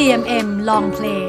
DMM Long Play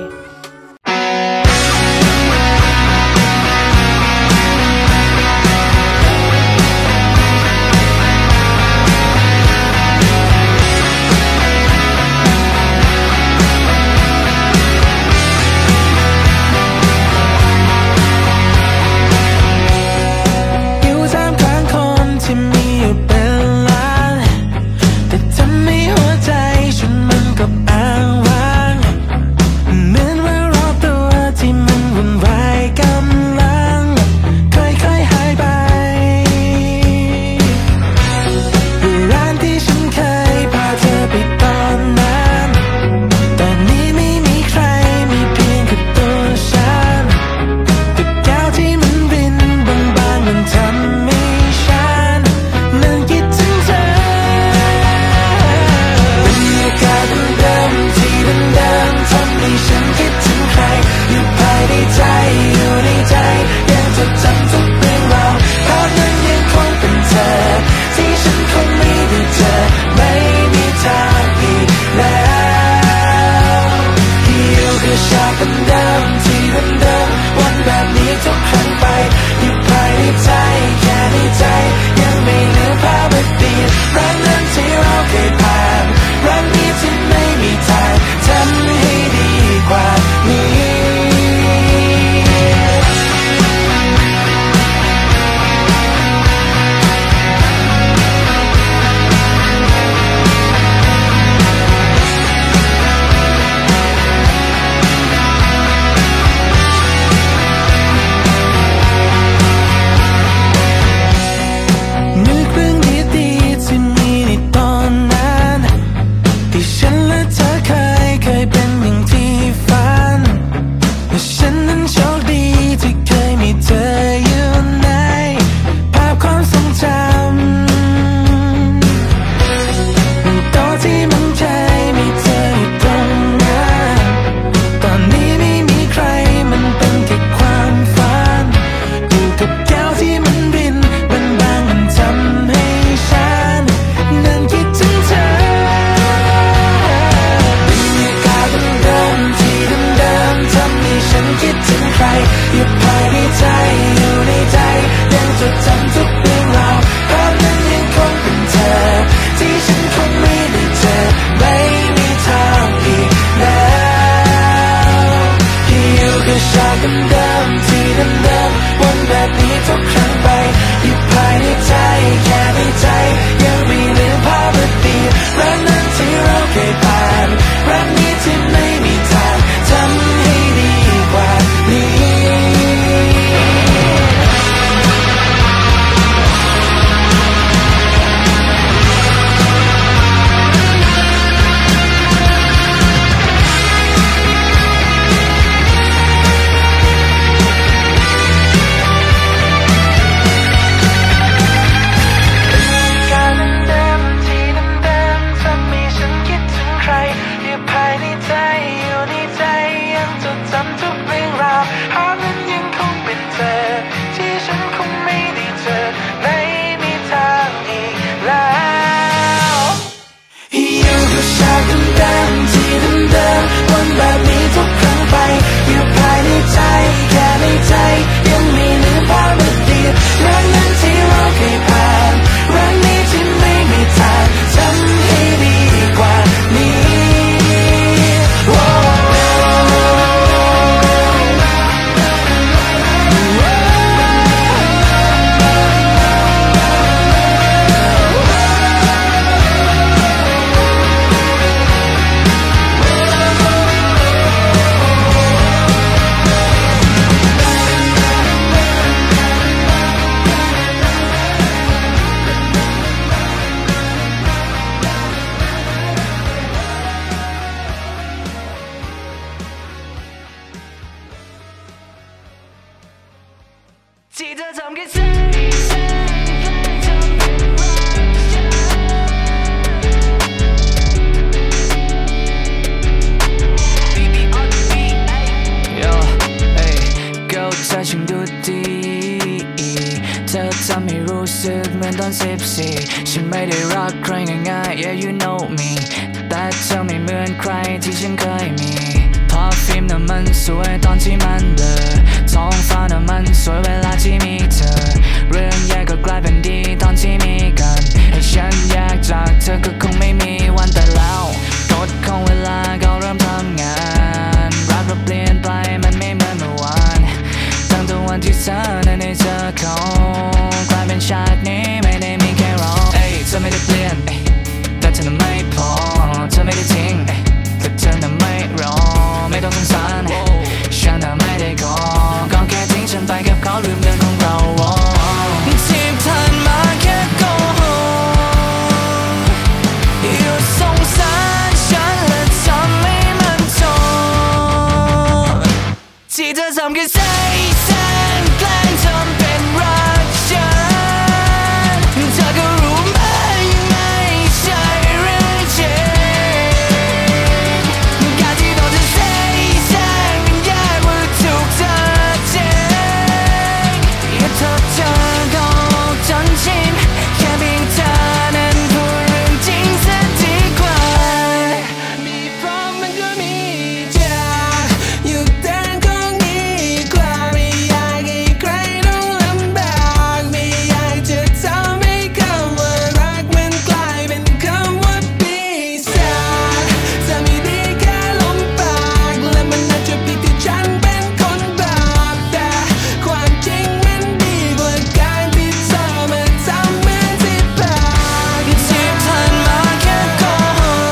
14ฉันไม่ได้รักใครง่ายๆ Yeah you know me แต่เธอไม่เหมือนใครที่ฉันเคยมีภาพฟิล์มน่ะมันสวยตอนที่มันเดินท้องฟ้าน่ะมันสวยเวลาที่มีเธอเรื่องแย่ก็กลายเป็นดีตอนที่มีกันให้ฉันแยกจากเธอก็คงไม่มีวันแต่แล้วกฎของเวลาก็เริ่มทำงานรักเราเปลี่ยนไปมันไม่เหมือนเมื่อวานตั้งแต่วันที่เธอนั้นได้เจอเขากลายเป็นชาตินี้ไม่ได้มีแค่เราเธอไม่ได้เปลี่ยนแต่เธอน่ะไม่พอเธอไม่ได้ทิ้งแต่เธอน่ะไม่รอไม่ต้องสงสารฉันน่ะไม่ได้ขอก็แค่ทิ้งฉันไปกับเขาลืมเรื่องของเราที่ผ่านมาแค่โกหกอยู่สงสารฉันและทำให้มันจบที่เธอทำแค่ใจแสนแกล้งทำเป็นรักฉันเธอก็รู้ไหมไม่ใช่เรื่องจริงการที่ต้องจะเสียแสงมันยากว่าถูกเธอจริงอย่าเธอก็จนชินแค่เพียงเธอนั้นพูดเรื่องจริงซะดีกว่ามีพร้อมมันก็มีจากอยู่แต่ของนี้กว่าไม่อยากให้ใครต้องลำบากไม่อยากจะทำให้คำว่ารักมันกลายเป็นคำว่าปีศาจจะไม่ดีแค่ลมปากและมันน่าจะผิดที่ฉันเป็นคนบาปแต่ความจริงมันดีกว่าการที่เธอมาทำเหมือนที่ผ่านที่ผ่านมาแค่โกหก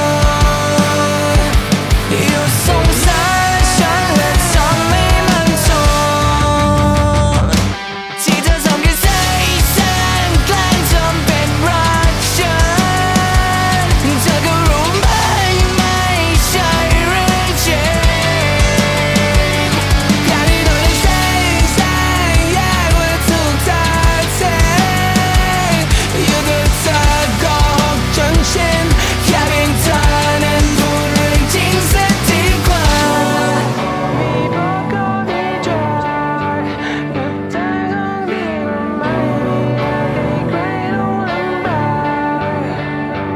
อยู่สงสารฉันและทำให้มันจบที่เธอทำแค่ใจแสนแกล้งทำเป็นรักฉันเธอก็รู้ไหมไม่ใช่เรื่องจริงการที่ต้องได้ใจแสนแยกว่าถูกเธอทิ้งอยู่กับเธอโกหกจนชินแค่เพียงเธอนั้นพูดเรื่องจริงซะดีกว่ามีบอกก็ดีใจอยู่แต่ของพี่ไม่อยากให้ใครต้องลำบากเธอไม่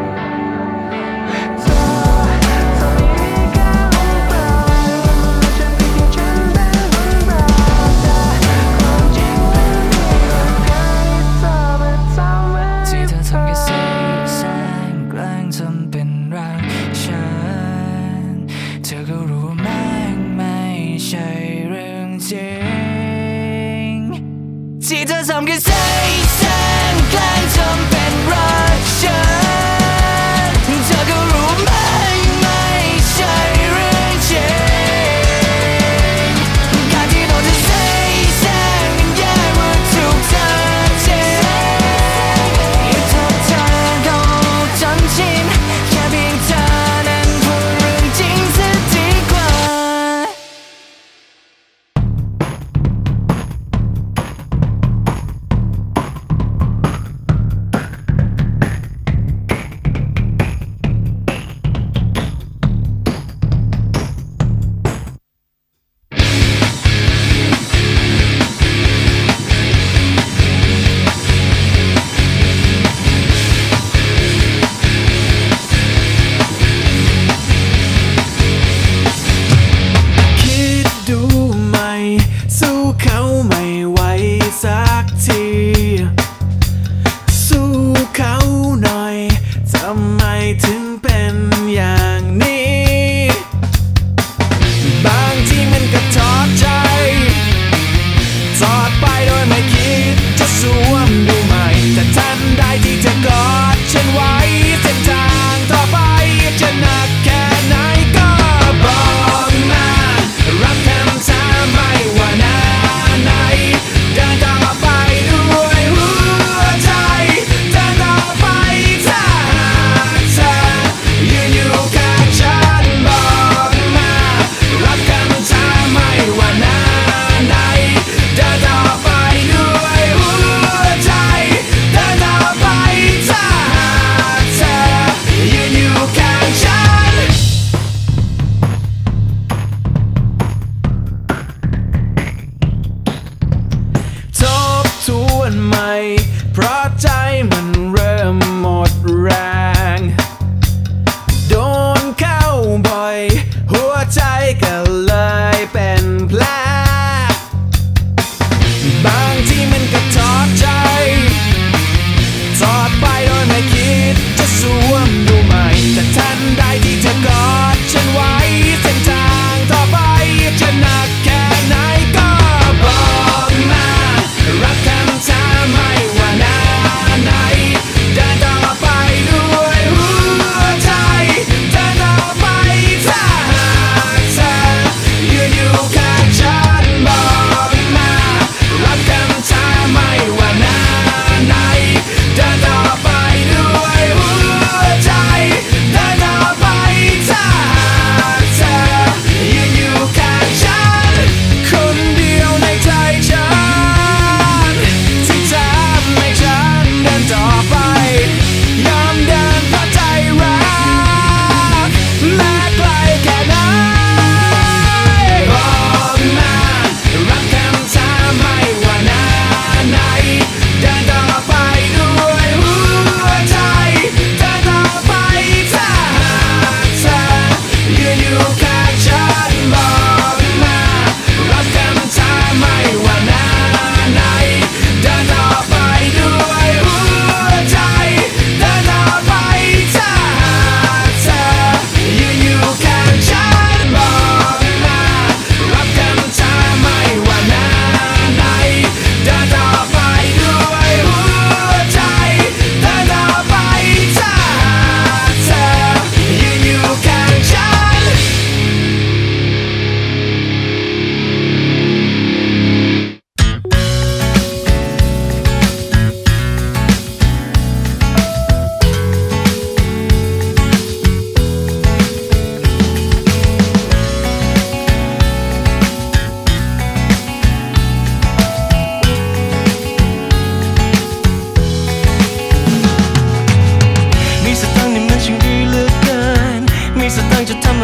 มีแค่ลมปราณฉันผิดที่ฉันเป็นคนบาปแต่ความจริงมันดีกว่าการที่เธอมาทำให้ที่เธอทำแค่เสียแสงแกล้งทำเป็นรักฉันเธอก็รู้ว่ามันไม่ใช่เรื่องจริงที่เธอทำแค่ใจแสนแกล้งทำเป็นรักฉันเธอก็รู้ไหมไม่ใช่เรื่องจริงการที่ต้องจะเสียแสงมันยากว่าถูกเธอทิ้งอย่าเธอก็จนชินแค่เพียงเธอนั้นพูดเรื่องจริงซะดีกว่า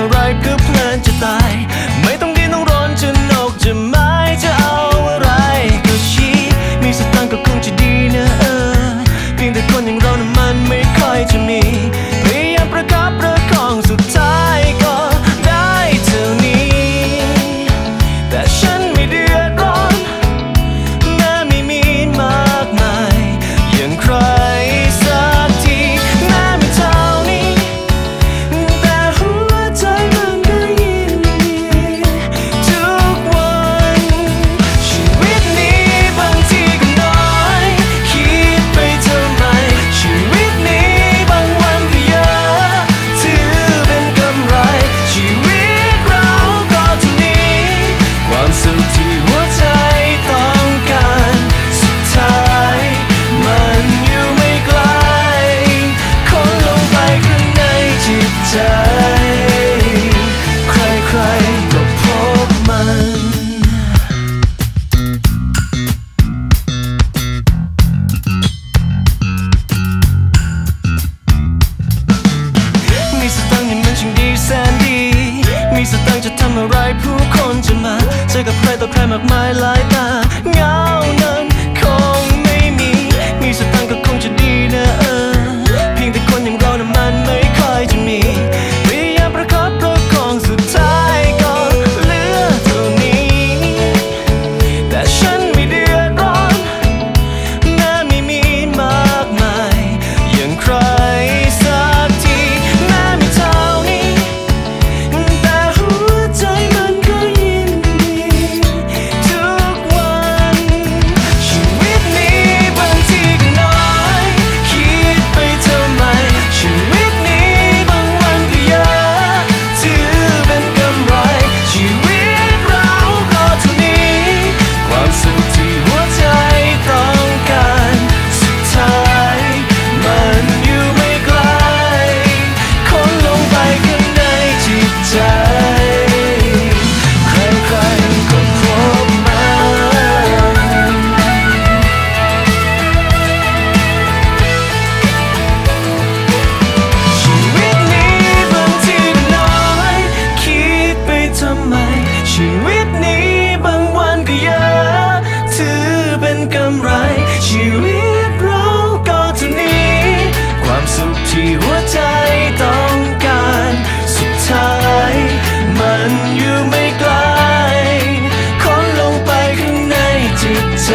อะไรก็เพลินจะตายไม่ต้องดิ้นต้องร้อนจะนกจะไม้จะเอาอะไรก็ชี้มีสตังค์ก็คงจะดีนะเพียงแต่คนอย่างเรานั้นมันไม่ค่อยจะมีพยายามประคับประคองสุดท้ายก็ได้เท่านี้แต่ฉันไม่เดือดร้อนแม้ไม่มีมากมายอย่างใครสักทีแม้ไม่เท่านี้แต่หัวใจมันก็ยินดีทุกวันชีวิตนี้บางทีก็น้อยคิดไปทำไมชีวิตนี้บางวันก็เยอะถือเป็นกำไรชีวิตเราก็เท่านี้ความสุขที่หัวใจต้องการสุดท้ายมันอยู่ไม่ไกลคนลงไปข้างในจิตใจใครๆก็พบมันมีสตังค์เนี่ยมันช่างดีแสนดีมีสตังค์จะทำอะไรผู้คนจะมาเจอกับใครต่อใครมากมายหลายตาเหงานั้นคงไม่มีมีสตังค์ก็คงจะดีนะเพียงแต่คนอย่างเรานั้นมันไม่ค่อยจะมีพยายามประคับประคองสุดท้ายก็เหลือเท่านี้แต่ฉันไม่เดือดร้อนแม้ไม่มีมากมายอย่างใครสักทีแม้ไม่เท่านี้แต่หัวใจมันก็ยินดีทุกวันชีวิตนี้บางทีก็น้อยคิดไปทำไมชีวิตนี้บางวันก็เยอะถือเป็นกำไรชีวิตเราก็เท่านี้ความสุขที่หัวใจต้องการสุดท้ายมันอยู่ไม่ไกลคนลงไปข้างในจิตใจใครๆก็พบมันชีวิตนี้บางทีก็น้อยคิดไปทำไมชีวิตนี้บางวันก็เยอะถือเป็นกำไรชีวิตเราก็เท่านี้ความสุขที่หัวใจต้องการสุดท้ายมันอยู่ไม่ไกลคนลงไปข้างในจิตใจ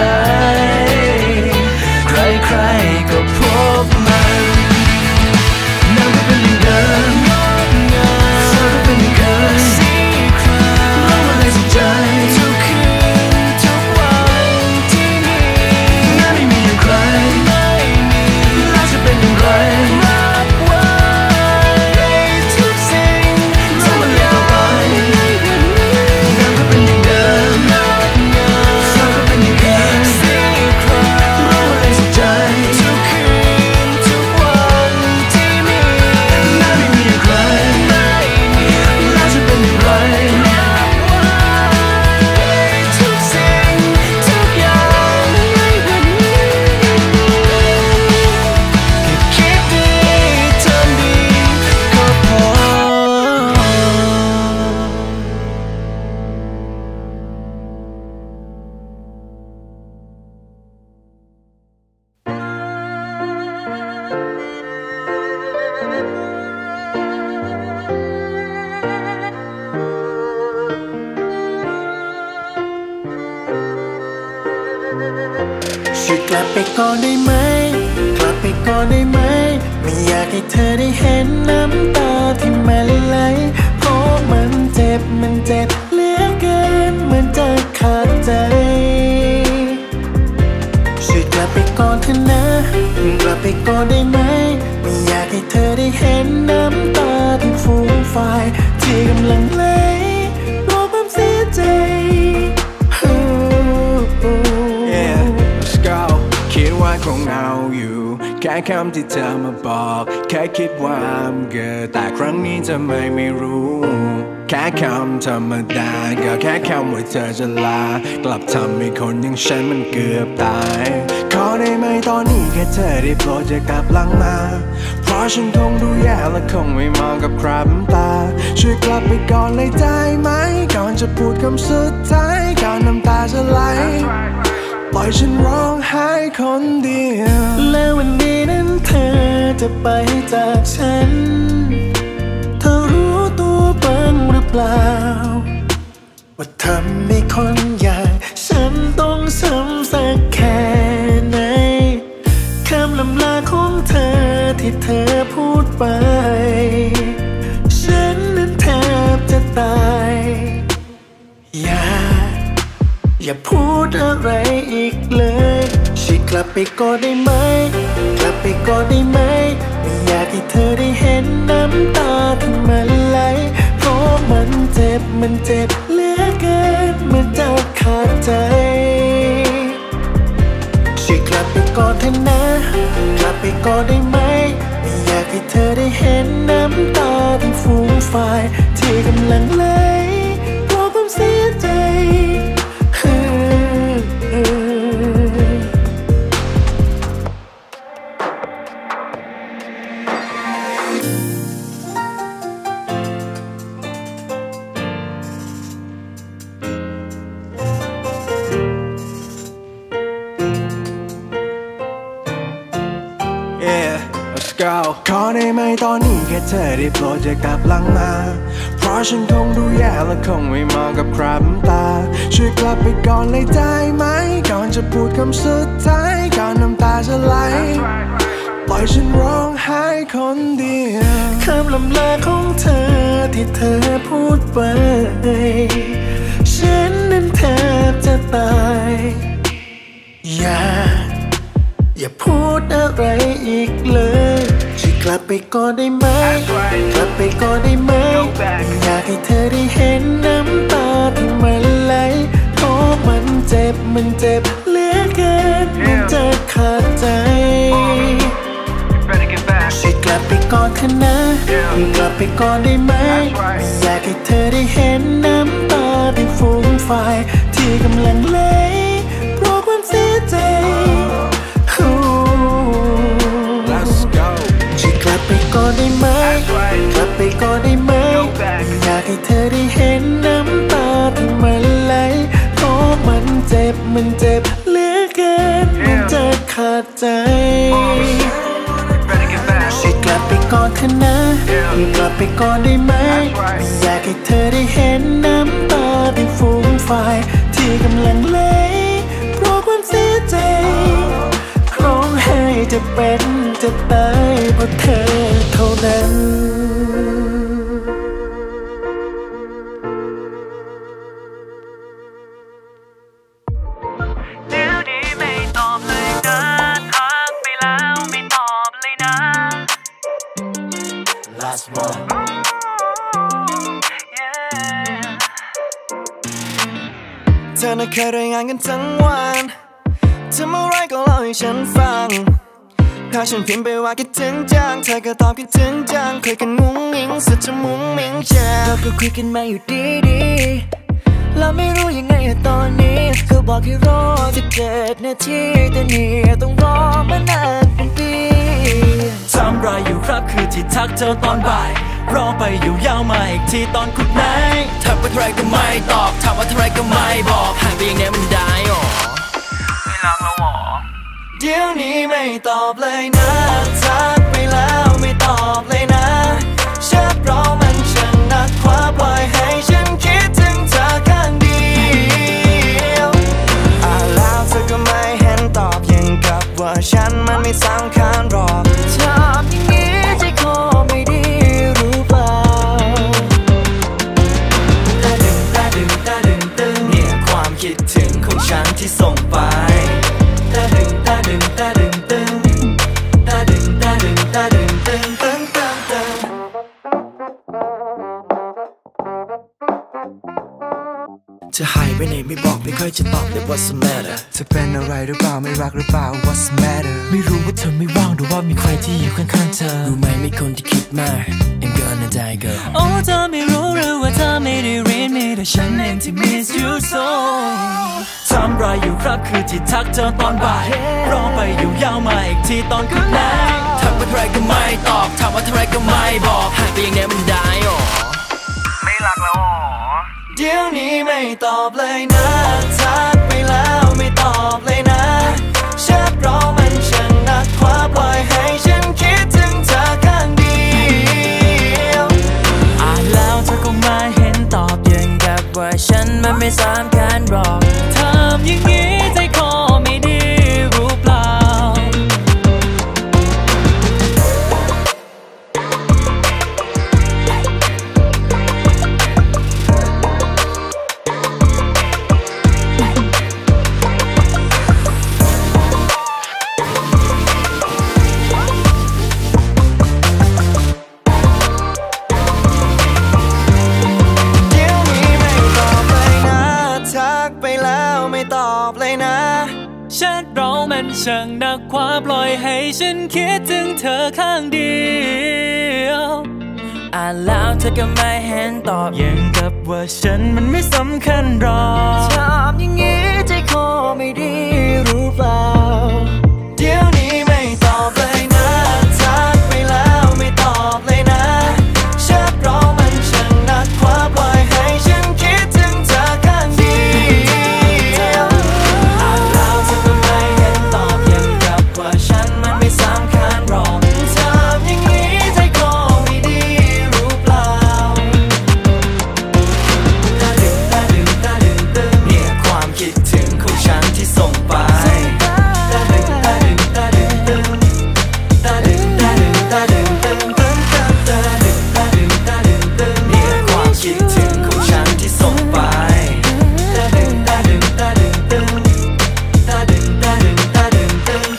ใครๆก็พบมันนั่งก็เป็นอย่างเดิมเธอก็เป็นอย่างเคยร้องอะไรสุดใจทุกคืนทุกวันที่มีแม้ไม่มีอย่างใครแล้วจะเป็นอย่างไรรับไว้ทุกสิ่งถ้ามันเลี่ยนต่อไปนั่งก็เป็นอย่างเดิมเธอก็เป็นอย่างเคยร้องอะไรสุดใจทุกคืนทุกวันที่มีแม้ไม่มีอย่างใครแล้วจะเป็นอย่างไรรับไว้ทุกสิ่งทุกอย่างให้วันนี้แค่คิดดีทำดีก็พอช่วยกลับไปก่อนได้ไหมกลับไปก่อนได้ไหมไม่อยากให้เธอได้เห็นน้ำตาที่มันไหลเพราะมันเจ็บเหลือเกินเหมือนจะขาดใจช่วยกลับไปก่อนเถอะนะกลับไปก่อนได้ไหมไม่อยากให้เธอได้เห็นน้ำตาที่ฟูมฟายที่กำลังไหลรอความเสียใจ Let's go คิดว่าคงเอาอยู่แค่คำที่เธอมาบอกแค่คิดว่าเกิดแต่ครั้งนี้จะไม่รู้แค่คำธรรมดาก็แค่คำว่าเธอจะลากลับทำให้คนอย่างฉันมันเกือบตายขอได้ไหมตอนนี้แค่เธอได้โปรดจะกลับหลังมาเพราะฉันคงดูแย่และคงไม่มองกับคราบน้ำตาช่วยกลับไปก่อนเลยได้ไหมก่อนจะพูดคำสุดท้ายก่อนน้ำตาจะไหลปล่อยฉันร้องไห้คนเดียวแล้ววันนี้นั้นเธอจะไปจากฉันเธอรู้ตัวบ้างหรือเปล่าว่าทำให้คนอย่างฉันต้องช้ำสักแค่ไหนคำลำลาของเธอที่เธอพูดไปฉันนั้นแทบจะตายอย่าพูดอะไรอีกเลยช่วยกลับไปก่อนได้ไหมกลับไปก่อนได้ไหมไม่อยากให้เธอได้เห็นน้ำตาที่มันไหลเพราะมันเจ็บเหลือเกินมันจะขาดใจช่วยกลับไปก่อนเถอะนะกลับไปก่อนได้ไหมไม่อยากให้เธอได้เห็นน้ำตาที่ฟูมฟายที่กำลังไหลเพราะความเสียใจขอได้ไหมตอนนี้แค่เธอได้โปรดจะกลับหลังมาเพราะฉันคงดูแย่และคงไม่มองกับคราบน้ำตาช่วยกลับไปก่อนเลยได้ไหมก่อนจะพูดคำสุดท้ายก่อนน้ำตาจะไหลปล่อยฉันร้องไห้คนเดียวคำลำลาของเธอที่เธอพูดไปฉันนั้นแทบจะตายอย่าพูดอะไรอีกเลยช่วยกลับไปก่อนได้ไหมกลับไปก่อนได้ไหมอยากให้เธอได้เห็นน้ำตาที่มันไหลเพราะมันเจ็บเหลือเกินมันจะขาดใจช่วยกลับไปก่อนเถอะนะกลับไปก่อนได้ไหมอยากให้เธอได้เห็นน้ำตาที่ฟูมฟายที่กำลังไหลเพราะความเสียใจกลับไปก่อนได้ไหมกลับไปก่อนได้ไหมอยากให้เธอได้เห็นน้ำตาที่มันไหลเพราะมันเจ็บเหลือเกินมันจะขาดใจช่วยกลับไปก่อนเถอะนะกลับไปก่อนได้ไหมอยากให้เธอได้เห็นน้ำตาที่ฟูมฟายที่กำลังไหลเพราะความเสียใจร้องไห้จะเป็นจะตายเพราะเธอเท่านั้นเดี๋ยวนี้ไม่ตอบเลยนะทักไปแล้วไม่ตอบเลยนะ Last one เธอน่ะเคยรายงานกันทั้งวันทำอะไรก็เล่าให้ฉันฟังถ้าฉันพิมพ์ไปว่าคิดถึงจังเธอก็ตอบคิดถึงจังคุยกันมุ้งมิ้งสุดจะมุ้งมิ้งเชียวเราก็คุยกันมาอยู่ดีๆเราไม่รู้ยังไงตอนนี้เขาบอกให้รอ17 นาทีแต่นี่ต้องรอมานานเป็นปีทำไรอยู่ครับคือที่ทักเธอตอนบ่ายรอไปอยู่ยาวมาอีกทีตอนกุดไนท์ทักไปเท่าไรก็ไม่ตอบถามว่าเท่าไรก็ไม่บอกห่างไปอย่างนี้มันได้หรอไม่รักแล้วหรอเดี๋ยวนี้ไม่ตอบเลยนะทักไปแล้วไม่ตอบเลยนะชักเพราะมันช่างหนักกว่าปล่อยให้ฉันคิดถึงเธอข้างเดียวแล้วเธอก็ไม่เห็นตอบยังกับว่าฉันมันไม่สำคัญหรอกถามอย่างนี้ใจคอไม่ดีรู้เปล่าตาดึงเนี่ยความคิดถึงของฉันที่ส่งไปตาดึงตึงเธอหายไปไหนไม่บอกไม่ค่อยจะตอบเลย What's the matter เธอเป็นอะไรหรือเปล่าไม่รักหรือเปล่า What's the matter ไม่รู้ว่าเธอไม่ว่างหรือว่ามีใครที่อยู่ข้างๆเธอรู้ไหมมีคนที่คิดมาก I'm gonna die girl โอ้เธอไม่รู้หรือว่าเธอไม่ได้เรียนมีแต่ฉันเองที่ miss you so ทำไรอยู่ครับคือที่ทักเธอตอนบ่ายรอไปอยู่ยาวมาอีกทีตอนคืนไหนทักมาเท่าไรก็ไม่ตอบถามว่าเท่าไรก็ไม่บอกหายไปอย่างเนี้ยมันได้หรอไม่รักแล้วหรอเดี๋ยวนี้ไม่ตอบเลยนะทักไปแล้วไม่ตอบเลยนะแชทเพราะมันช่างหนักกว่าปล่อยให้ฉันคิดถึงเธอข้างเดียวอ่านแล้วเธอก็มาเห็นตอบยังกับว่าฉันมันไม่สำคัญหรอกทำอย่างนี้ใจคอไม่ดีรู้เปล่าฉันเรามันช่างหนักกว่าปล่อยให้ฉันคิดถึงเธอข้างเดียวอ่านแล้วเธอก็ไม่เห็นตอบยังกับว่าฉันมันไม่สำคัญหรอกถามอย่างนี้ใจคอไม่ดีรู้เปล่าเดี๋ยวนี้ไม่ตอบเลยนะทักไปแล้วไม่ตอบเลยนะแชทเพราะมันช่างหนักกว่าปล่อยให้ฉันคิดถึงเธอข้างเดียวฉันมันไม่สำคัญหรอกทำอย่างนี้ใจคอไม่ดีรู้เปล่าตาดึงตาดึงตาดึงตึงเนี่ยความคิดถึงของฉันที่ส่งไปตาดึงตาดึงตาดึงตึงตาดึงตาดึงตาดึงตึงตึงตาดึงตาดึงตาดึงตึงเนี่ยความคิดถึงของฉันที่ส่งไปตาดึงตาดึงตาดึงตึงตาดึงตาดึงตาดึงตึง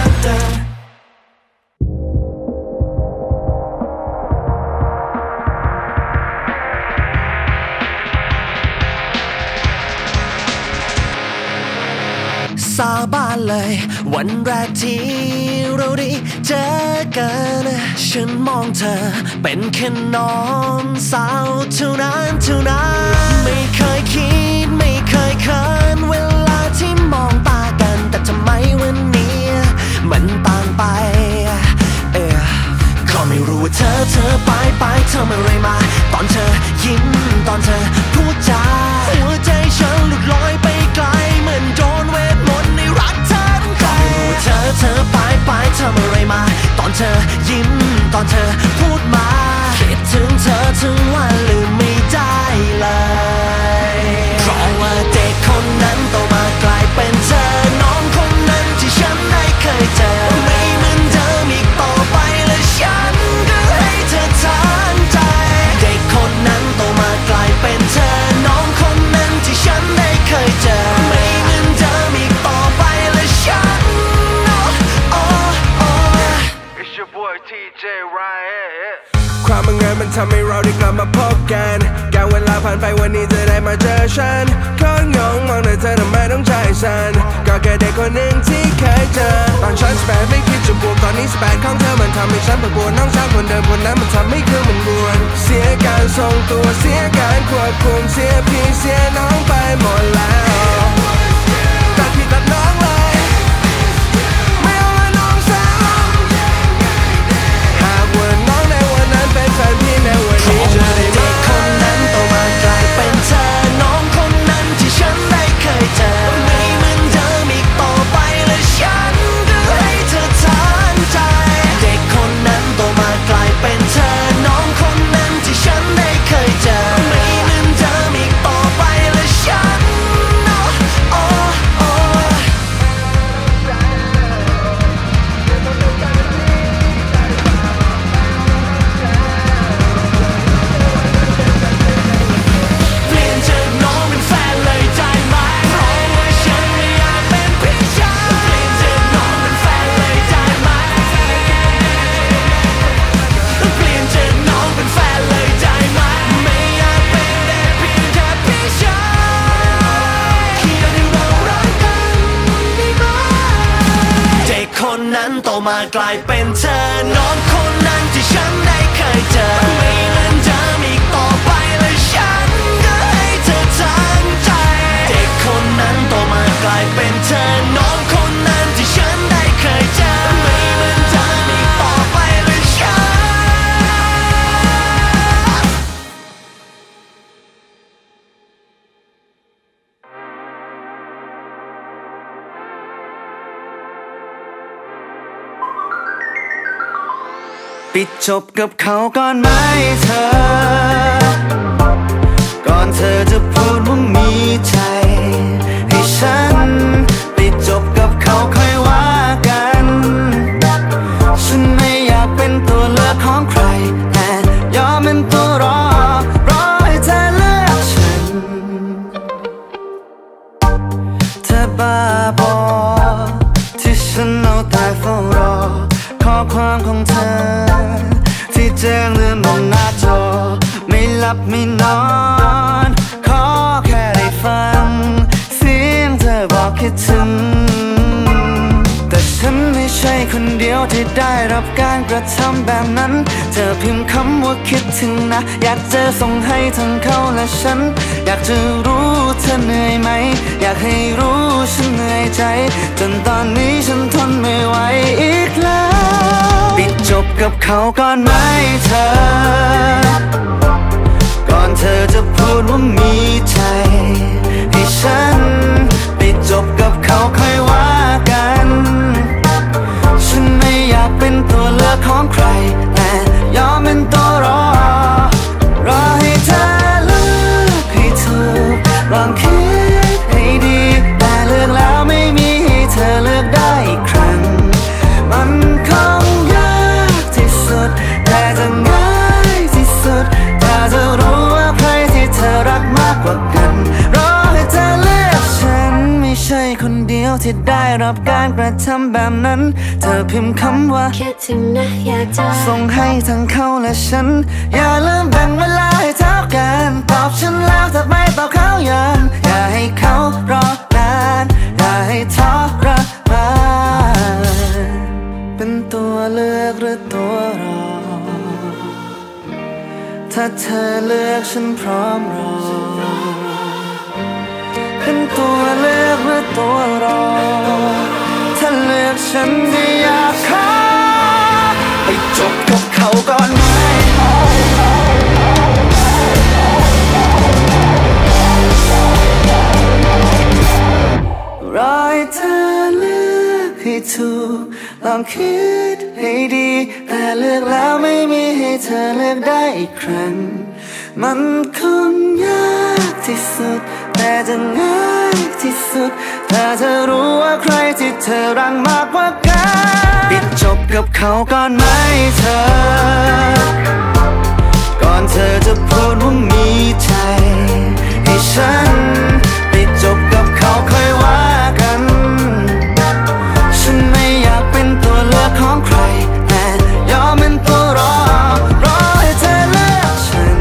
สาบานเลยวันแรกที่เราได้เจอกันฉันมองเธอเป็นแค่น้องสาวเท่านั้นไม่เคยคิดไม่เคยเขินเวลาที่มองตากันแต่ทำไมวันนี้มันต่างไปก็ไม่รู้ว่าเธอไปเธอมาอะไรมาตอนเธอยิ้มตอนเธอพูดจาหัวใจฉันหลุดลอยไปไกลเหมือนโดนเวทมนต์ในรักเธอทั้งใจเธอไปเธอมาอะไรมาตอนเธอยิ้มตอนเธอพูดมาคิดถึงเธอถึงว่าลืมไม่ได้เลยเพราะว่าเด็กคนนั้นโตมากลายเป็นเธอน้องคนนั้นที่ฉันได้เคยเจอไม่เหมือนเดิมอีกต่อไปและฉันก็ให้เธอทั้งใจเด็กคนนั้นโตมากลายเป็นเธอน้องคนนั้นที่ฉันได้เคยเจอไม่เหมือนเดิมอีกต่อไปและฉัน It's your boy TJ Riot ความบังเอิญมันทำให้เราได้กลับมาพบกันการเวลาผ่านไปวันนี้จะได้มาเจอฉันก็งงมองแต่เธอทำไมต้องใจฉันก็แค่เด็กคนหนึ่งที่เคยเจอตอนฉัน18ไม่คิดจะบวกตอนนี้18ของเธอมันทำให้ฉันปวดปวดน้องสาวคนเดิมคนนั้นมันทำให้คือมันบวนเสียการทรงตัวเสียการควบคุมเสียพี่เสียน้องไปหมดแล้วตัดพี่ตัดน้องเลยไม่เอาละน้องสาวหากว่าน้องในวันนั้นเป็นแฟนพี่ในวันนี้จะได้ไหมคนนั้นโตมากลายเป็นเธอน้องคนนั้นที่ฉันได้เคยเจอไม่เหมือนเดิมอีกต่อไปและฉันก็ให้เธอทั้งใจเด็กคนนั้นโตมากลายเป็นเธอน้องคนนั้นที่ฉันได้เคยเจอไม่เหมือนเดิมอีกต่อไปและฉันมากลายเป็นเธอน้องคนนั้นที่ฉันได้เคยเจอไม่เหมือนเดิมอีกต่อไปและฉันก็ให้เธอทั้งใจเด็กคนนั้นโตมากลายเป็นเธอน้องคนนั้นที่ฉันได้เคยเจอไม่เหมือนเดิมอีกต่อไปและฉันปิดจบกับเขาก่อนไหมเธอก่อนเธอจะพูดว่ามีใจให้ฉันปิดจบกับเขาค่อยว่ากันฉันไม่อยากเป็นตัวเลือกของใครแต่ยอมเป็นตัวรอให้เธอเลือกฉันเธอบ้าบอที่ฉันเอาแต่เฝ้ารอข้อความของเธอที่แจ้งเรื่องบนหน้าจอไม่หลับไม่นอนขอแค่ได้ฟังเสียงเธอบอกคิดถึงแต่ฉันไม่ใช่คนเดียวที่ได้รับการกระทำแบบนั้นเธอพิมพ์คำว่าคิดถึงนะอยากจะส่งให้ทั้งเขาและฉันอยากจะรู้เธอเหนื่อยไหมอยากให้รู้ฉันเหนื่อยใจจนตอนนี้ฉันทนไม่ไหวอีกแล้วปิดจบกับเขาก่อนไหมเธอก่อนเธอจะพูดว่ามีใจให้ฉันปิดจบกับเขาค่อยว่ากันฉันไม่อยากเป็นตัวเลือกของใครแต่ยอมเป็นตัวรอให้เธอเลือกให้ถูกลองคิดให้ดีแต่เลือกแล้วไม่มีให้เธอเลือกได้อีกครั้งมันคงยากที่สุดแต่จะง่ายที่สุดถ้าเธอรู้ว่าใครที่เธอรักมากกว่ากันรอให้เธอเลือกฉันไม่ใช่คนเดียวที่ได้รับการกระทำแบบนั้นเธอพิมพ์คำว่าคิดถึงนะอยากจะส่งให้ทั้งเขาและฉันอย่าลืมแบ่งเวลาให้เท่ากันตอบฉันแล้วถ้าไม่ตอบเขายังอย่าให้เขารอนานอย่าให้ทรมานเป็นตัวเลือกหรือตัวรอถ้าเธอเลือกฉันพร้อมรอเป็นตัวเลือกหรือตัวรอถ้าเลือกฉันก็อยากขอไปจบกับเขาก่อนไหมรอให้เธอเลือกให้ถูกลองคิดให้ดีแต่เลือกแล้วไม่มีให้เธอเลือกได้อีกครั้งมันคงยากที่สุดแต่จะง่ายที่สุดถ้าเธอรู้ว่าใครที่เธอรักมากกว่ากันปิดจบกับเขาก่อนไหมเธอก่อนเธอจะพูดว่ามีใจให้ฉันปิดจบกับเขาค่อยว่ากันฉันไม่อยากเป็นตัวเลือกของใครแต่ยอมเป็นตัวรอให้เธอเลือกฉัน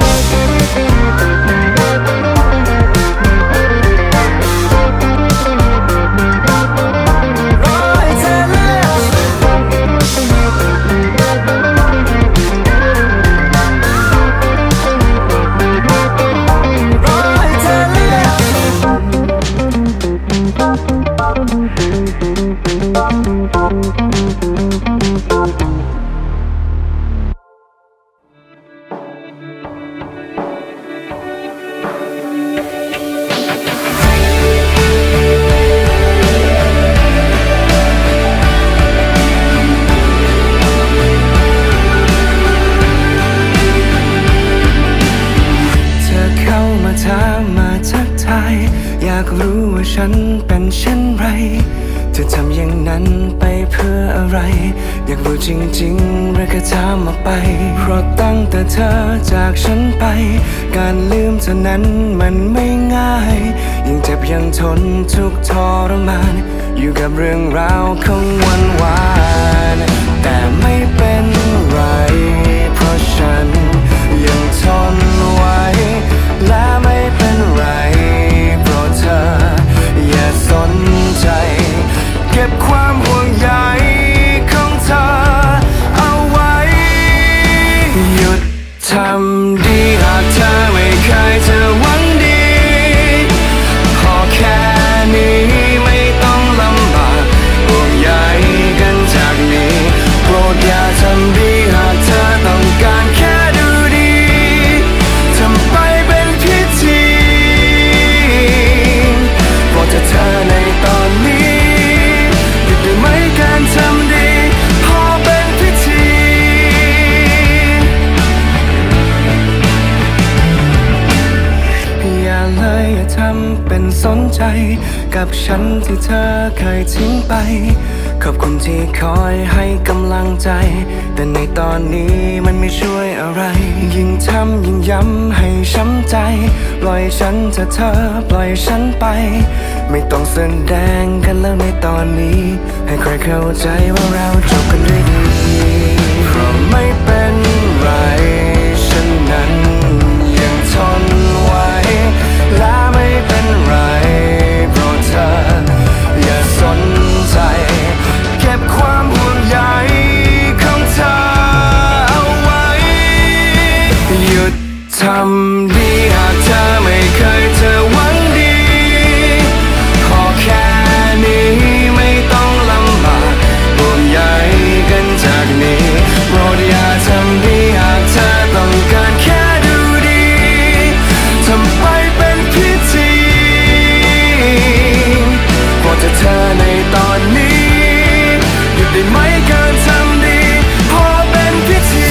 อยากรู้ว่าฉันเป็นเช่นไรเธอทำอย่างนั้นไปเพื่ออะไรอยากรู้จริงๆหรือแค่ถามออกไปเพราะตั้งแต่เธอจากฉันไปการลืมเธอนั้นมันไม่ง่ายยังเจ็บยังทนทุกทรมานอยู่กับเรื่องราวของวันวานแต่ไม่เป็นไรเพราะฉันยังทนไว้และไม่เป็นไรเพราะเธออย่าสนใจเก็บความห่วงใยของเธอเป็นสนใจกับฉันที่เธอเคยทิ้งไปขอบคุณที่คอยให้กำลังใจแต่ในตอนนี้มันไม่ช่วยอะไรยิ่งทำยิ่งย้ำให้ช้ำใจปล่อยฉันเถอะเธอปล่อยฉันไปไม่ต้องแสดงกันแล้วในตอนนี้ให้ใครเข้าใจว่าเราจบกันด้วยดีเพราะไม่เป็นไรฉันนั้นยังทนไว้และไม่เป็นไรเพราะเธออย่าสนใจเก็บความห่วงใยของเธอเอาไว้หยุดทำดีหากเธอไม่เคยจะหวังดีขอแค่นี้ไม่ต้องลำบากห่วงใยกันจากนี้โปรดอย่าทำดีหากเธอต้องการแค่ดูดีทำไปเป็นพิธีพอจะเธอในตอนนี้หยุดได้ไหมการทำดีพอเป็นพิธี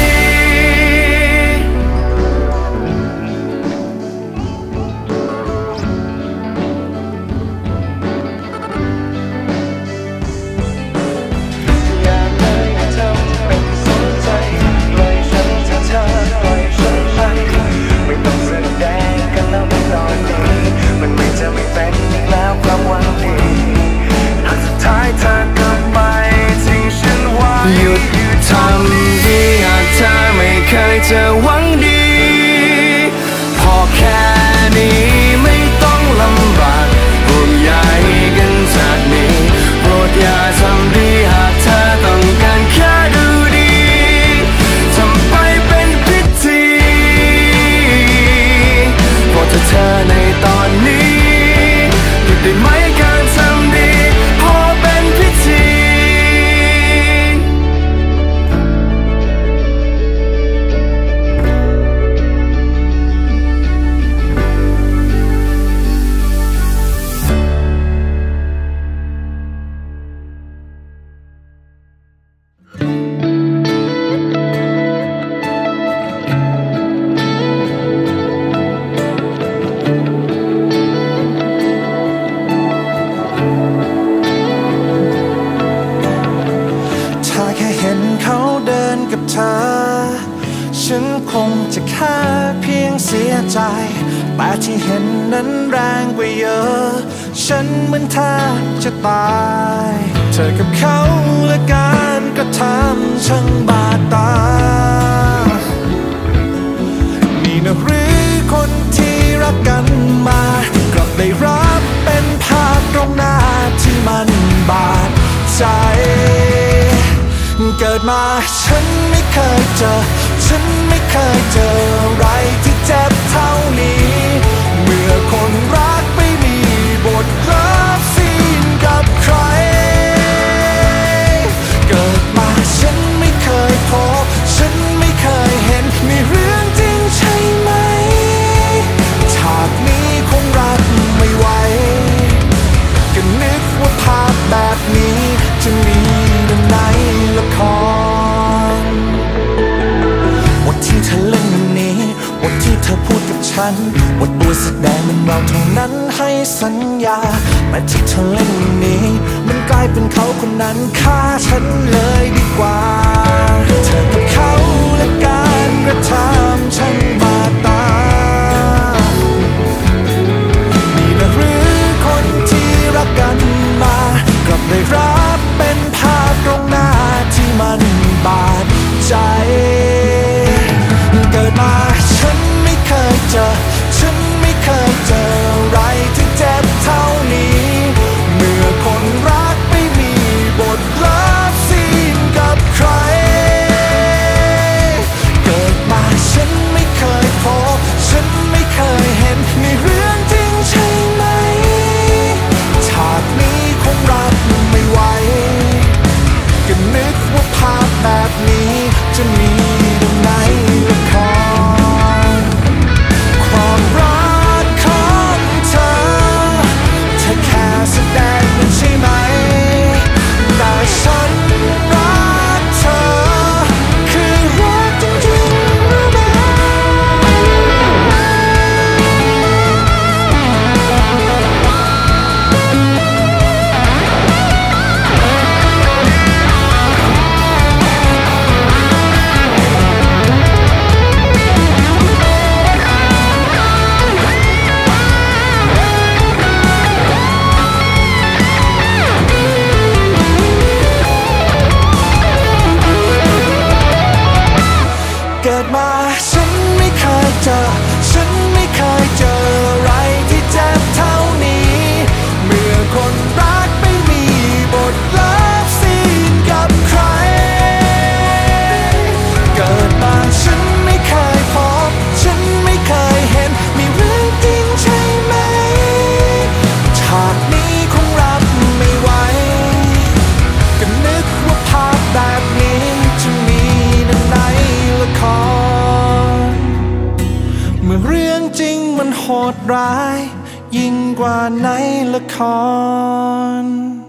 อย่าเลยทำเป็นสนใจปล่อยฉันเถอะเธอปล่อยฉันไปไม่ต้องแสดงกันแล้วในตอนนี้มันไม่จะไม่เป็นอีกแล้วความหวังดีหากสุดท้ายเธอก็ไม่ทิ้งฉันไว้หยุดทำดีหากเธอไม่เคยจะหวังดีพอแค่นี้ไม่ต้องลำบากห่วงใยกันจากนี้โปรดอย่าทำดีหากเธอต้องการแค่ดูดีทำไปเป็นพิธีพอเธอในตอนนี้หยุดได้ไหมการทำดีพอเป็นพิธีถ้าแค่เห็นเขาเดินกับเธอฉันคงจะแค่เพียงเสียใจแต่ที่เห็นนั้นแรงกว่าเยอะฉันเหมือนแทบจะตายเธอกับเขาและการกระทำช่างบาดตานี่นะหรือคนที่รักกันมากลับได้รับเป็นภาพตรงหน้าที่มันบาดใจเกิดมาฉันไม่เคยเจอฉันไม่เคยเจออะไรที่เจ็บเท่านี้เมื่อคนรักไม่มีบทเลิฟซีนกับใครเกิดมาฉันไม่เคยพบฉันไม่เคยเห็นนี่เรื่องจริงใช่ไหมฉากนี้คงรับไม่ไหวก็นึกว่าภาพแบบนี้จะมีดังในละครบทที่เธอเล่นวันนี้บทที่เธอพูดกับฉันบทตัวแสดงมันเราเท่านั้นให้สัญญาแต่ที่เธอเล่นวันนี้มันกลายเป็นเขาคนนั้นฆ่าฉันเลยดีกว่าเธอกับเขาและการกระทำฉันบาดตานี่นะหรือคนที่รักกันมากลับได้รับเป็นภาพตรงหน้าที่มันบาดใจเกิดมาฉันไม่เคยเจอฉันไม่เคยเจออะไรที่เจ็บเท่านี้เมื่อคนรักไม่มีบทเลิฟซีนกับใครเกิดมาฉันไม่เคยดร้ายยิ่งกว่าในละคร